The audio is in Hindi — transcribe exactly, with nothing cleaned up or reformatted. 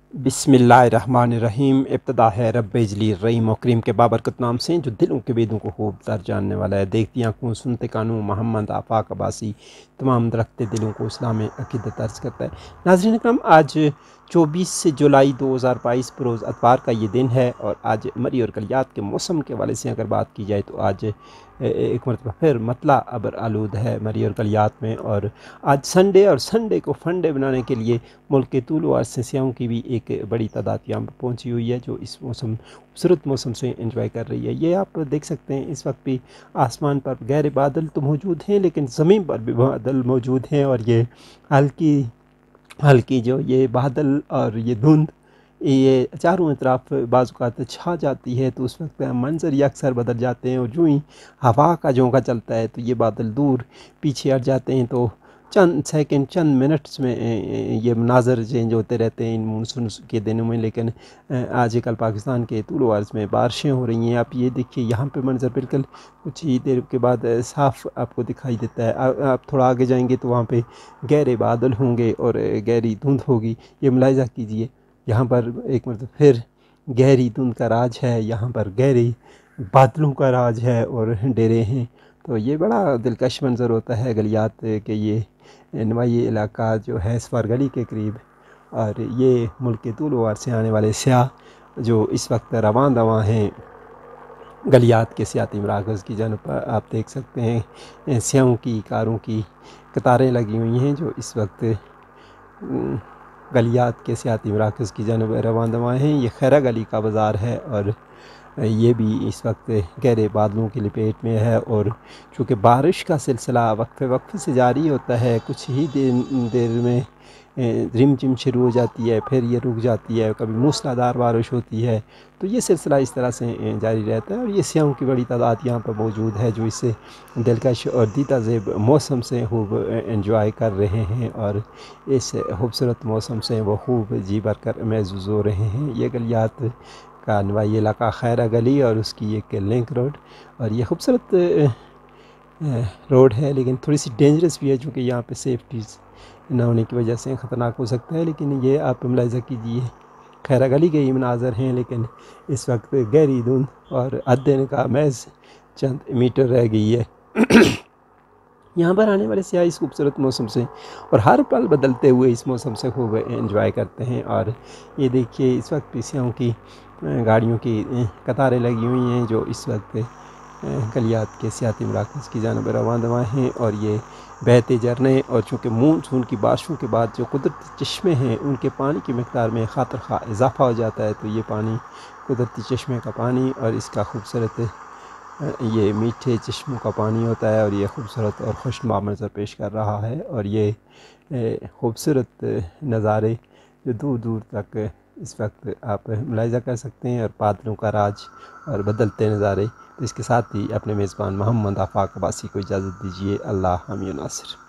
बिस्मिल्लाहिर्रहमानिर्रहीम। इब्तिदा है रब्बे जलील रहीम और करीम के बाबरकत नाम से जो दिलों के वेदों को खूब तर जानने वाला है। देखती आँखों सुनते कानों मोहम्मद आफाक अब्बासी तमाम दरख्त दिलों को इस्लाम अक़ीदत अर्ज़ करता है। नाज़रीन अकरम, आज चौबीस जुलाई दो हज़ार बाईस बरोज़ अतवार का ये दिन है और आज मरी और कलियात के मौसम के हवाले से अगर बात की जाए तो आज एक मरतबा फिर मतला अबर आलूद है मरी और कलियात में। और आज संडे और संडे को फंडे बनाने के लिए मुल्क के तूल और से सियाहों की भी एक बड़ी तादाद यहाँ पर पहुँची हुई है जो इस मौसम खूबसूरत मौसम से एंजॉय कर रही है। ये आप देख सकते हैं इस वक्त भी आसमान पर गहरे बादल तो मौजूद हैं लेकिन ज़मीन पर भी बादल मौजूद हैं और ये हल्की हल्की जो ये बादल और ये धुंध ये चारों तरफ बाज़ छा जाती है तो उस वक्त मंजर ही अक्सर बदल जाते हैं। और जो ही हवा का झोंका चलता है तो ये बादल दूर पीछे हट जाते हैं तो चंद सेकंड चंद मिनट्स में ये मनाज़र चेंज होते रहते हैं इन मानसून के दिनों में। लेकिन आज कल पाकिस्तान के तूल अर्ज़ में बारिशें हो रही हैं। आप ये देखिए यहाँ पे मंजर बिल्कुल कुछ ही देर के बाद साफ़ आपको दिखाई देता है। आप थोड़ा आगे जाएंगे तो वहाँ पे गहरे बादल होंगे और गहरी धुंध होगी। ये मुलाहिज़ा कीजिए यहाँ पर एक मतलब फिर गहरी धुंध का राज है, यहाँ पर गहरी बादलों का राज है और डेरे हैं। तो ये बड़ा दिलकश मंज़र होता है गलियात के ये नवाई इलाका जो है सफर गली के करीब। और ये मुल्क के तूल वार से आने वाले सियाह जो इस वक्त रवां दवां हैं गलियात के सियाती मराकज़ की जानब पर आप देख सकते हैं सियाहों की कारों की कतारें लगी हुई हैं जो इस वक्त गलियात के सियाती मराकज़ की जानब रवां दवां हैं। ये खैरा गली का बाज़ार है और ये भी इस वक्त गहरे बादलों की लपेट में है। और चूँकि बारिश का सिलसिला वक्फे वक्फे से जारी होता है, कुछ ही देर देर में रिम झिम शुरू हो जाती है, फिर ये रुक जाती है, कभी मूसलाधार बारिश होती है, तो ये सिलसिला इस तरह से जारी रहता है। और ये सियाहों की बड़ी तादाद यहाँ पर मौजूद है जो इससे दिलकश और दीदा ज़ेब मौसम से खूब एंजॉय कर रहे हैं और इस खूबसूरत मौसम से वो खूब जी भर कर महसूस हो रहे हैं। ये गलियात का नवाई इलाका खैरा गली और उसकी एक लिंक रोड और ये खूबसूरत रोड है लेकिन थोड़ी सी डेंजरस भी है चूँकि यहाँ पे सेफ्टीज़ ना होने की वजह से ख़तरनाक हो सकता है। लेकिन ये आप मुलाहिज़ा कीजिए खैरा गली के ही मनाज़र हैं लेकिन इस वक्त गहरी धुंध और अदन का महज चंद मीटर रह गई है। यहाँ पर आने वाले सियाह इस खूबसूरत मौसम से और हर पल बदलते हुए इस मौसम से खूब एंजॉय करते हैं। और ये देखिए इस वक्त भी सियाहों की गाड़ियों की कतारें लगी हुई हैं जो इस वक्त गलियात के सियाती मराकज़ की जानब रवां दवां हैं। और ये बहते झरने और चूँकि मानसून की बारिशों के बाद जो कुदरती चश्मे हैं उनके पानी की मकदार में खातर खा इजाफ़ा हो जाता है तो ये पानी कुदरती चश्मे का पानी और इसका खूबसूरत ये मीठे चश्मों का पानी होता है और ये खूबसूरत और खुशनुमा मंज़र पेश कर रहा है। और ये खूबसूरत नज़ारे जो दूर दूर तक इस वक्त आप मुलाहिज़ा कर सकते हैं और बादलों का राज और बदलते नज़ारे। तो इसके साथ ही अपने मेज़बान मोहम्मद आफाक अब्बासी को इजाज़त दीजिए। अल्लाह हामी नासिर।